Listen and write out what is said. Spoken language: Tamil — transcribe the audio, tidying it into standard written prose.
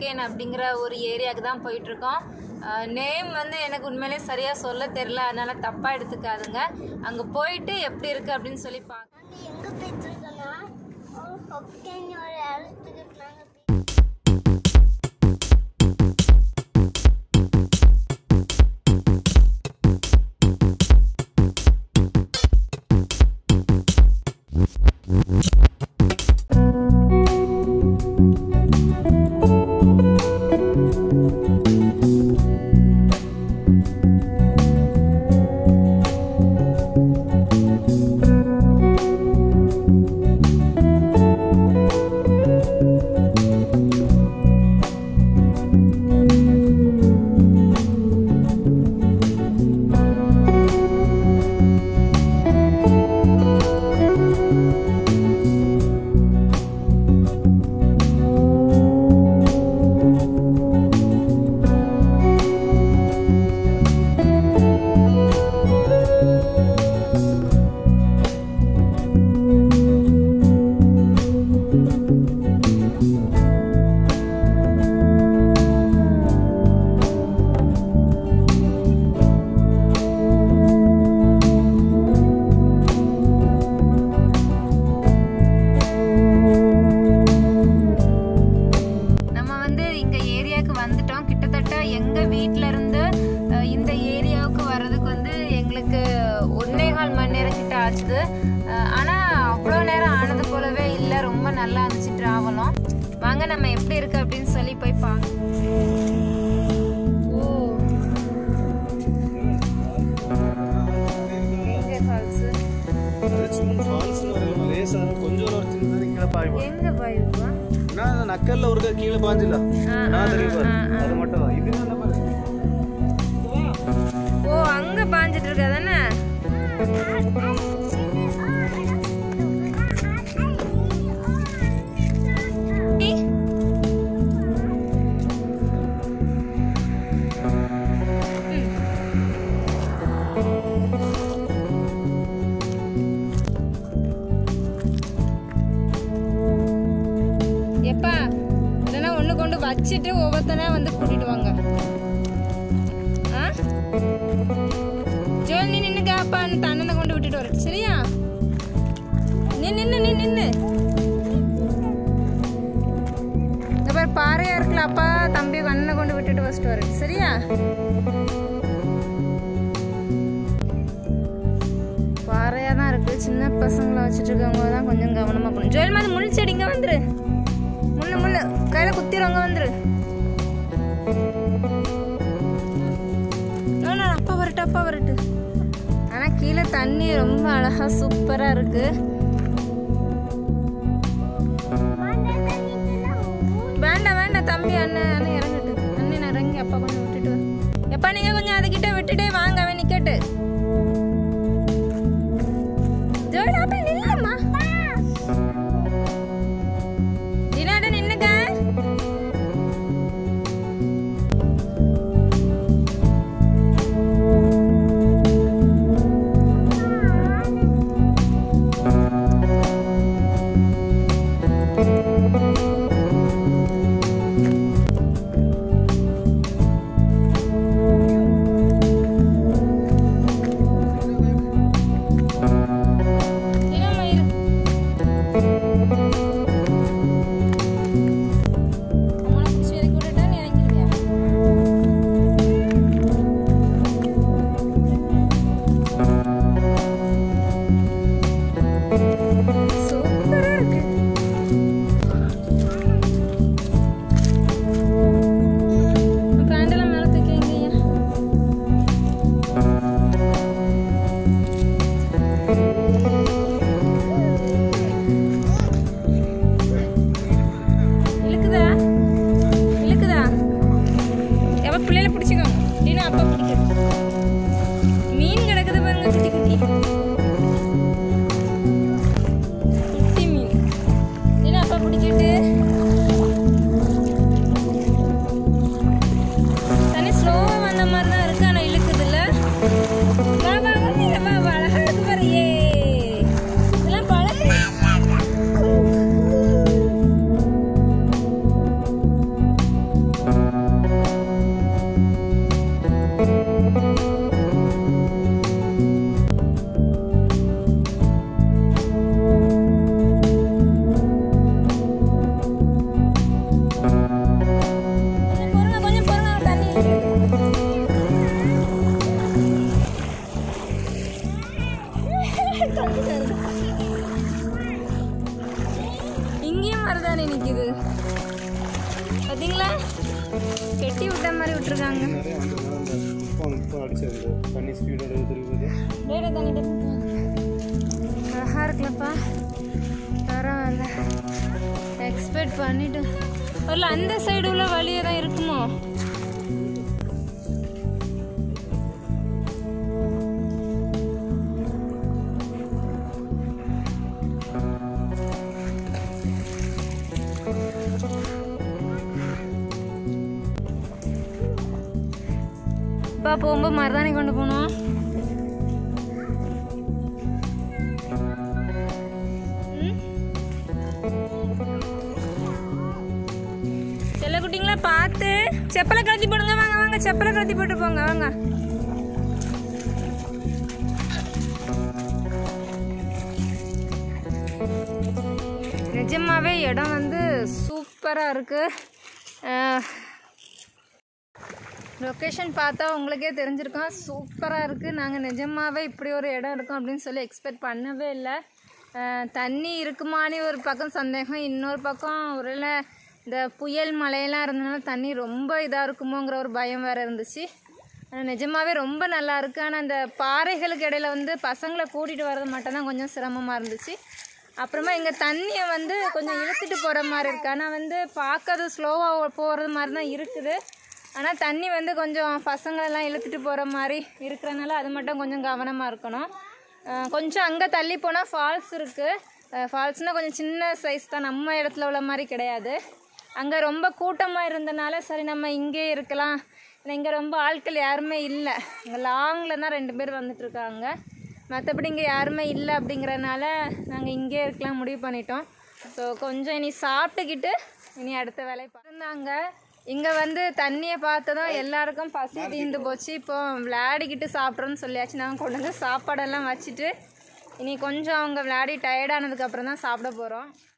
ஹோக்கைன் அப்படிங்கிற ஒரு ஏரியாவுக்கு தான் போயிட்டுருக்கோம். நேம் வந்து எனக்கு உண்மையிலே சரியாக சொல்ல தெரில, அதனால் தப்பாக எடுத்துக்காதுங்க. அங்கே போயிட்டு எப்படி இருக்குது அப்படின்னு சொல்லி பார்க்க. எங்கே போயிட்டுருக்கோன்னா ஹொக்கைன் ஒரு இடத்துக்கு நாங்கள் ஆனால் அவ்வளோ நேரம் ஆனது போலவே இல்லை, ரொம்ப நல்லா இருந்துச்சு ட்ராவலும். வாங்க நம்ம எப்படி இருக்கு அப்படின்னு சொல்லி போய் பார்க்கலாம். எங்க பாயுவா நக்கல்ல ஒரு கீழே பாஞ்சில அது மட்டும் தான். இது என்ன பாரு, ஓ அங்க பாஞ்சிட்டு இருக்கா தானே. எப்பா இதெல்லாம் ஒண்ணு கொண்டு வச்சிட்டு ஒவ்வொருத்தனா வந்து கூட்டிட்டு வாங்க. ஜோல் நீ நின்னுக்க, அப்பா அண்ணனை கொண்டு விட்டுட்டு வர. சரியா? நீ நின்னு இந்த பாரு பாறையா இருக்குல்ல, அப்பா தம்பி அண்ணனை கொண்டு விட்டுட்டு வச்சுட்டு வர. சரியா? பாறையா தான் இருக்கு. சின்ன பசங்களை வச்சுட்டு இருக்கவங்க தான் கொஞ்சம் கவனமா போகணும். ஜோல் மாதிரி முள் செடிங்க வந்துரு, முள்ளு கையில குத்திரவங்க வந்துரு. அப்பா வரட்டு. ஆனா கீழே தண்ணி ரொம்ப அழகா சூப்பரா இருக்கு. வேண்டாம் தம்பி, அண்ணன் இறங்கட்டு. அண்ணன் இறங்கி அப்பா கொஞ்சம் விட்டுட்டு. எப்பா நீங்க கொஞ்சம் அதுகிட்ட விட்டுட்டே வாங்க, அவன் நிக்கட்டு. ஜோடா அப்ப நில்லுமா, தினாட நின்னுக்க. கெட்டி விட்ட மாதிரி விட்டுருக்காங்க. அழகா இருக்குல்லப்பா, பரவாயில்ல. எக்ஸ்பெக்ட் பண்ணிட்டு வரல. அந்த சைடு உள்ள வழியே தான் இருக்குமோ? அப்பா போகும்போது மருதாணி கொண்டு போனோம். செல்ல குட்டிங்களா பார்த்து செப்பலை கழட்டி போடுங்க. வாங்க வாங்க, செப்பலை கழட்டி போட்டு போங்க. வாங்க. நிஜமாவே இடம் வந்து சூப்பராக இருக்கு. லொக்கேஷன் பார்த்தா உங்களுக்கே தெரிஞ்சிருக்கோம், சூப்பராக இருக்குது. நாங்கள் நிஜமாகவே இப்படி ஒரு இடம் இருக்கும் அப்படின்னு சொல்லி எக்ஸ்பெக்ட் பண்ணவே இல்லை. தண்ணி இருக்குமானே ஒரு பக்கம் சந்தேகம், இன்னொரு பக்கம் ஒருவேளை இந்த புயல் மழையெல்லாம் இருந்ததுனால தண்ணி ரொம்ப இதாக இருக்குமோங்கிற ஒரு பயம் வேறு இருந்துச்சு. நிஜமாகவே ரொம்ப நல்லா இருக்குது. ஆனால் அந்த பாறைகளுக்கு இடையில வந்து பசங்களை கூட்டிகிட்டு வர்றது மட்டும்தான் கொஞ்சம் சிரமமாக இருந்துச்சு. அப்புறமா இங்கே தண்ணியை வந்து கொஞ்சம் இழுத்துட்டு போகிற மாதிரி இருக்குது. ஆனால் வந்து பார்க்கறது ஸ்லோவாக போகிறது மாதிரி தான் இருக்குது. ஆனால் தண்ணி வந்து கொஞ்சம் பசங்களெல்லாம் இழுத்துட்டு போகிற மாதிரி இருக்கிறனால அது மட்டும் கொஞ்சம் கவனமாக இருக்கணும். கொஞ்சம் அங்கே தள்ளி போனால் ஃபால்ஸ் இருக்குது. ஃபால்ஸ்னால் கொஞ்சம் சின்ன சைஸ் தான், நம்ம இடத்துல உள்ள மாதிரி கிடையாது. அங்கே ரொம்ப கூட்டமாக இருந்தனால சரி நம்ம இங்கே இருக்கலாம். இங்கே ரொம்ப ஆட்கள் யாருமே இல்லை. இங்கே லாங்கில் தான் 2 பேர் வந்துட்டுருக்காங்க. மற்றபடி இங்கே யாருமே இல்லை அப்படிங்கிறனால நாங்கள் இங்கே இருக்கலாம் முடிவு பண்ணிட்டோம். ஸோ கொஞ்சம் இனி சாப்பிட்டுக்கிட்டு இனி அடுத்த வேலையை பார்த்துருந்தாங்க. இங்கே வந்து தண்ணியை பார்த்ததும் எல்லாருக்கும் பசி தீர்ந்து போச்சு. இப்போ விளையாடிக்கிட்டு சாப்பிட்றோன்னு சொல்லியாச்சு. நாங்கள் கொண்டு வந்து சாப்பாடெல்லாம் வச்சுட்டு இனி கொஞ்சம் அவங்க விளையாடி டயர்டானதுக்கப்புறம் தான் சாப்பிட போகிறோம்.